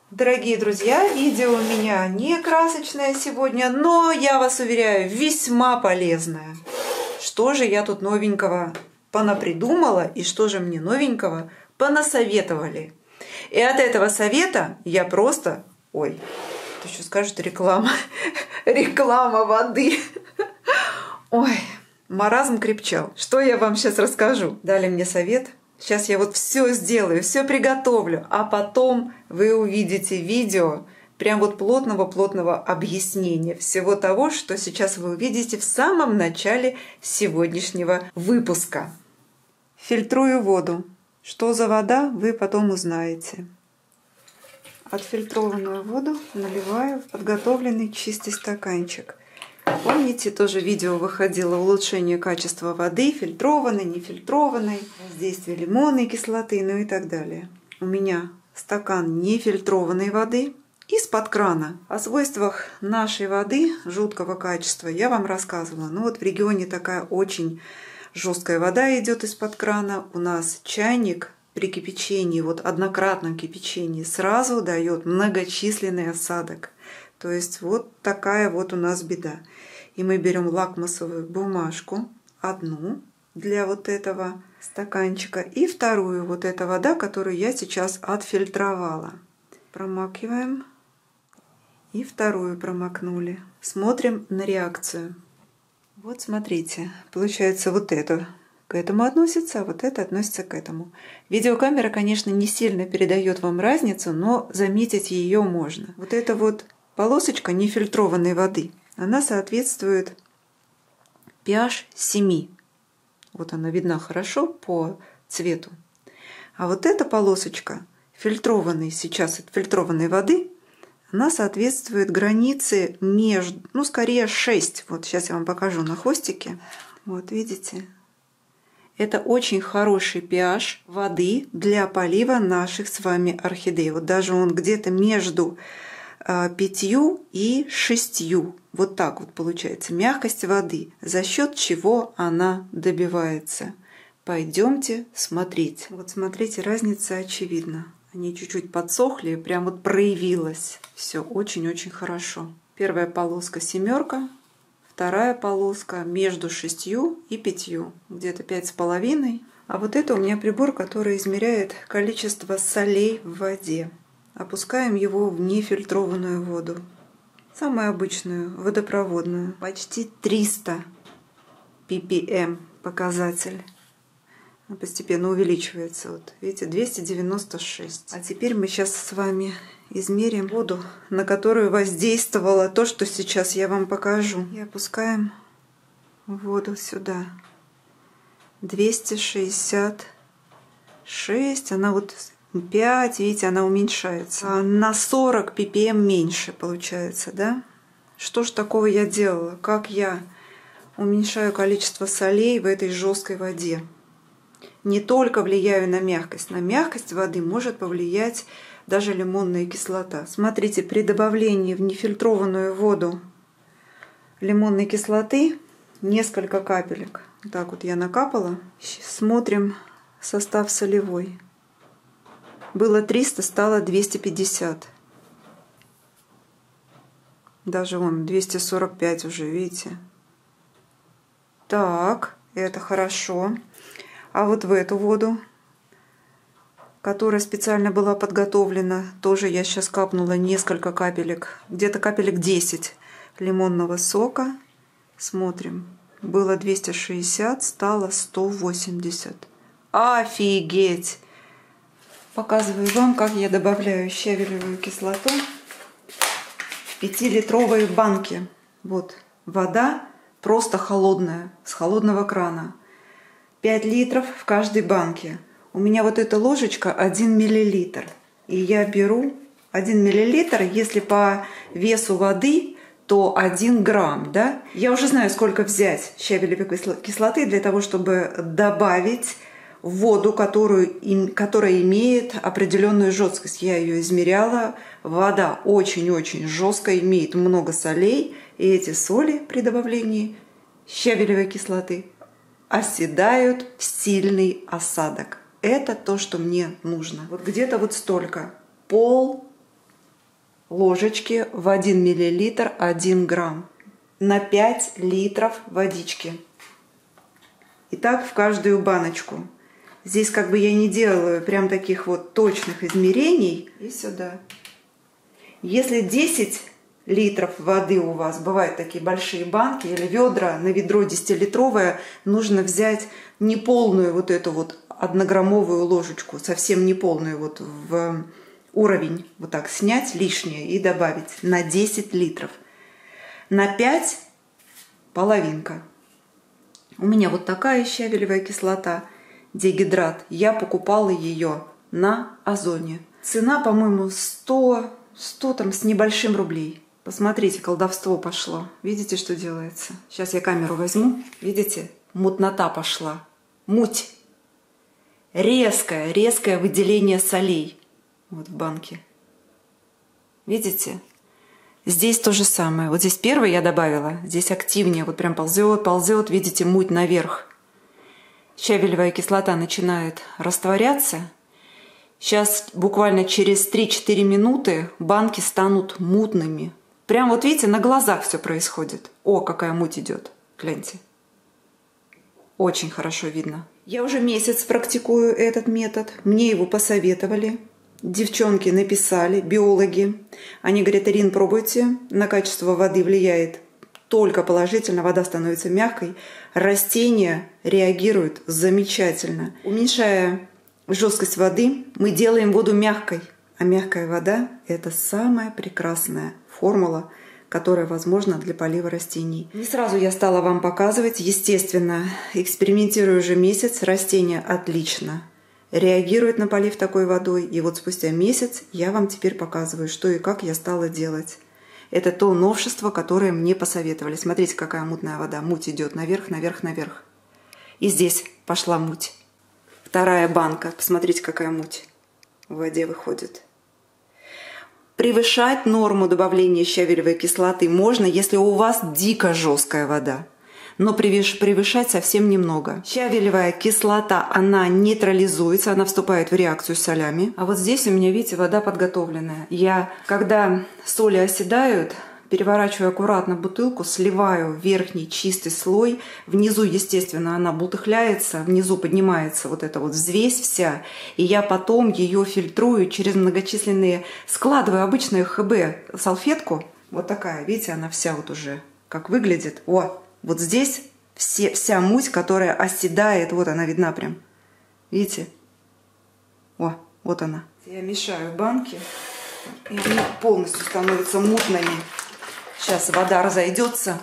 Дорогие друзья, видео у меня не красочное сегодня, но я вас уверяю, весьма полезное. Что же я тут новенького понапридумала и что же мне новенького понасоветовали. И от этого совета я просто... Ой, ты что скажешь, реклама? Реклама воды. Ой, маразм крепчал. Что я вам сейчас расскажу? Дали мне совет. Сейчас я вот все сделаю, все приготовлю, а потом вы увидите видео прям вот плотного объяснения всего того, что сейчас вы увидите в самом начале сегодняшнего выпуска. Фильтрую воду. Что за вода, вы потом узнаете. Отфильтрованную воду наливаю в подготовленный чистый стаканчик. Помните, тоже видео выходило улучшение качества воды, фильтрованной, нефильтрованной, воздействие лимонной кислоты, ну и так далее. У меня стакан нефильтрованной воды из-под крана. О свойствах нашей воды жуткого качества я вам рассказывала. Ну вот в регионе такая очень жесткая вода идет из-под крана. У нас чайник при кипячении, вот однократном кипячении, сразу дает многочисленный осадок. То есть вот такая вот у нас беда. И мы берем лакмусовую бумажку, одну для вот этого стаканчика, и вторую, вот эта вода, которую я сейчас отфильтровала. Промакиваем. И вторую промакнули. Смотрим на реакцию. Вот смотрите, получается вот это к этому относится, а вот это относится к этому. Видеокамера, конечно, не сильно передает вам разницу, но заметить ее можно. Вот это вот полосочка нефильтрованной воды, она соответствует pH 7. Вот она видна хорошо по цвету. А вот эта полосочка фильтрованной, сейчас отфильтрованной воды, она соответствует границе между, ну скорее 6. Вот сейчас я вам покажу на хвостике. Вот видите? Это очень хороший pH воды для полива наших с вами орхидей. Вот даже он где-то между 5 и 6. Вот так вот получается мягкость воды, за счет чего она добивается. Пойдемте смотреть. Вот смотрите, разница очевидна. Они чуть-чуть подсохли, прям вот проявилось. Все очень-очень хорошо. Первая полоска 7, вторая полоска между 6 и 5, где-то 5,5. А вот это у меня прибор, который измеряет количество солей в воде. Опускаем его в нефильтрованную воду. Самую обычную, водопроводную. Почти 300 ppm показатель. Он постепенно увеличивается. Вот, видите, 296. А теперь мы сейчас с вами измерим воду, на которую воздействовало то, что сейчас я вам покажу. И опускаем воду сюда. 266. Она вот 5, видите, она уменьшается. На 40 ppm меньше получается, да? Что ж такого я делала? Как я уменьшаю количество солей в этой жесткой воде? Не только влияю на мягкость. На мягкость воды может повлиять даже лимонная кислота. Смотрите, при добавлении в нефильтрованную воду лимонной кислоты несколько капелек. Так вот я накапала. Смотрим состав солевой. Было 300, стало 250. Даже вон 245 уже, видите? Так, это хорошо. А вот в эту воду, которая специально была подготовлена, тоже я сейчас капнула несколько капелек, где-то капелек 10 лимонного сока. Смотрим. Было 260, стало 180. Офигеть! Показываю вам, как я добавляю щавелевую кислоту в 5-литровые банки. Вот вода просто холодная, с холодного крана. 5 литров в каждой банке. У меня вот эта ложечка 1 миллилитр. И я беру 1 миллилитр, если по весу воды, то 1 грамм. Да? Я уже знаю, сколько взять щавелевой кислоты для того, чтобы добавить воду, которая имеет определенную жесткость. Я ее измеряла. Вода очень-очень жесткая, имеет много солей. И эти соли при добавлении щавелевой кислоты оседают в сильный осадок. Это то, что мне нужно. Вот где-то вот столько. ложечки в 1 мл 1 грамм на 5 литров водички. И так в каждую баночку. Здесь как бы я не делаю прям таких вот точных измерений. И сюда. Если 10 литров воды у вас, бывают такие большие банки или ведра, на ведро 10-литровое, нужно взять не полную вот эту вот 1-граммовую ложечку, совсем не полную, вот в уровень, вот так снять лишнее и добавить на 10 литров. На 5 половинка. У меня вот такая щавелевая кислота, дигидрат. Я покупала ее на Озоне. Цена, по-моему, 100 там с небольшим рублей. Посмотрите, колдовство пошло. Видите, что делается? Сейчас я камеру возьму. Видите? Мутнота пошла. Муть. Резкое выделение солей. Вот в банке. Видите? Здесь то же самое. Вот здесь первый я добавила. Здесь активнее. Вот прям ползет. Видите, муть наверх. Щавелевая кислота начинает растворяться. Сейчас буквально через 3-4 минуты банки станут мутными. Прям вот видите, на глазах все происходит. О, какая муть идет. Гляньте. Очень хорошо видно. Я уже месяц практикую этот метод. Мне его посоветовали. Девчонки написали, биологи. Они говорят: Ирин, пробуйте. На качество воды влияет только положительно. Вода становится мягкой. Растения реагируют замечательно. Уменьшая жесткость воды, мы делаем воду мягкой. А мягкая вода – это самая прекрасная формула, которая возможна для полива растений. Не сразу я стала вам показывать. Естественно, экспериментирую уже месяц. Растения отлично реагируют на полив такой водой. И вот спустя месяц я вам теперь показываю, что и как я стала делать. Это то новшество, которое мне посоветовали. Смотрите, какая мутная вода. Муть идет наверх, наверх, наверх. И здесь пошла муть. Вторая банка. Посмотрите, какая муть в воде выходит. Превышать норму добавления щавелевой кислоты можно, если у вас дико жесткая вода. Но превышать совсем немного. Щавелевая кислота, она нейтрализуется, она вступает в реакцию с солями. А вот здесь у меня, видите, вода подготовленная. Я, когда соли оседают, переворачиваю аккуратно бутылку, сливаю верхний чистый слой. Внизу, естественно, она бултыхляется, внизу поднимается вот эта вот взвесь вся. И я потом ее фильтрую через многочисленные... Складываю обычную ХБ салфетку. Вот такая, видите, она вся вот уже как выглядит. О, вот здесь вся муть, которая оседает. Вот она видна прям. Видите? О, вот она. Я мешаю банки. И они полностью становятся мутными. Сейчас вода разойдется.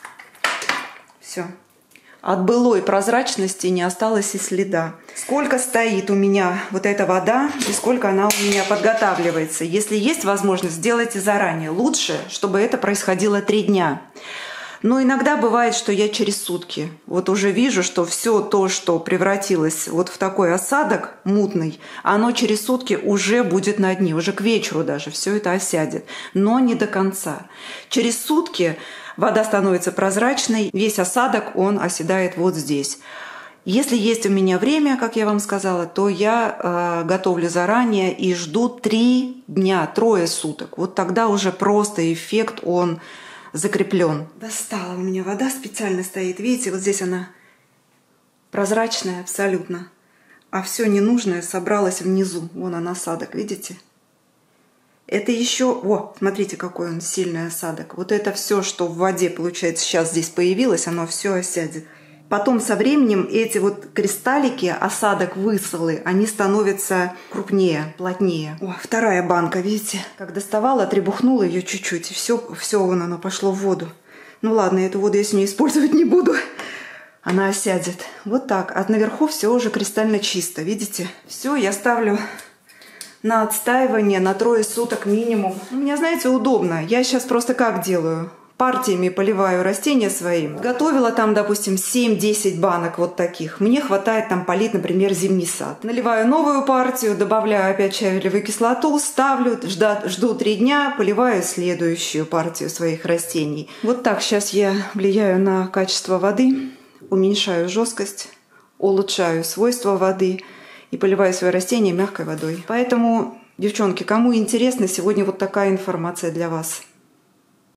Все. От былой прозрачности не осталось и следа. Сколько стоит у меня вот эта вода и сколько она у меня подготавливается. Если есть возможность, сделайте заранее. Лучше, чтобы это происходило 3 дня. Но иногда бывает, что я через сутки вот уже вижу, что все то, что превратилось вот в такой осадок мутный, оно через сутки уже будет на дне, уже к вечеру даже все это осядет, но не до конца. Через сутки вода становится прозрачной, весь осадок, он оседает вот здесь. Если есть у меня время, как я вам сказала, то я готовлю заранее и жду 3 дня, 3 суток. Вот тогда уже просто эффект, он закреплен. Достала у меня вода, специально стоит. Видите, вот здесь она прозрачная абсолютно. А все ненужное собралось внизу. Вон он осадок, видите? Это еще... О, смотрите, какой он сильный осадок. Вот это все, что в воде, получается, сейчас здесь появилось, оно все осядет. Потом со временем эти вот кристаллики, осадок, высолы, они становятся крупнее, плотнее. О, вторая банка, видите? Как доставала, требухнула ее чуть-чуть, и все вон оно пошло в воду. Ну ладно, эту воду я сегодня использовать не буду. Она осядет. Вот так. А наверху все уже кристально чисто, видите? Все, я ставлю на отстаивание на 3 суток минимум. У меня, знаете, удобно. Я сейчас просто как делаю? Партиями поливаю растения свои. Готовила там, допустим, 7-10 банок вот таких. Мне хватает там полить, например, зимний сад. Наливаю новую партию, добавляю опять щавелевую кислоту, ставлю, жду 3 дня, поливаю следующую партию своих растений. Вот так сейчас я влияю на качество воды, уменьшаю жесткость, улучшаю свойства воды и поливаю свои растения мягкой водой. Поэтому Девчонки, кому интересно, сегодня вот такая информация для вас.